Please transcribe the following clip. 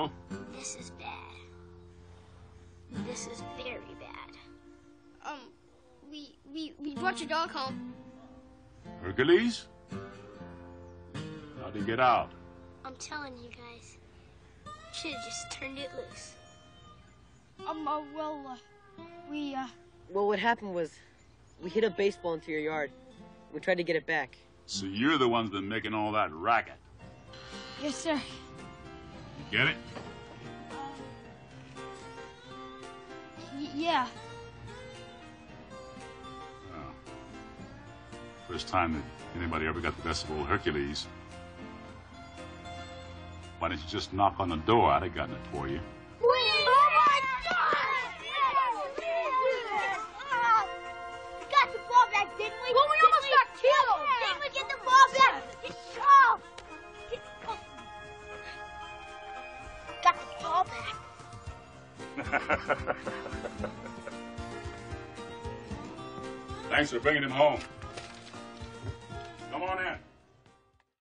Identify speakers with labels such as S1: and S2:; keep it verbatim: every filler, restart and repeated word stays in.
S1: know?
S2: This is bad. This is very bad. Um, we, we, we brought your dog home.
S1: Hercules? How'd he get out?
S2: I'm telling you guys, should have just turned it loose.
S3: Um, uh, well, uh, we, uh...
S4: Well, what happened was, we hit a baseball into your yard. We tried to get it back.
S1: So you're the one's been making all that racket.
S3: Yes, sir.
S1: You get it?
S3: Y yeah.
S1: Oh. First time that anybody ever got the best of old Hercules. Why didn't you just knock on the door? I'd have gotten it for you.
S2: Oh, my God! We got the ball back, didn't we?
S3: Well, we almost got killed!
S2: Didn't we get the ball back? It's oh. Got the ball back.
S1: Thanks for bringing him home. Come on in.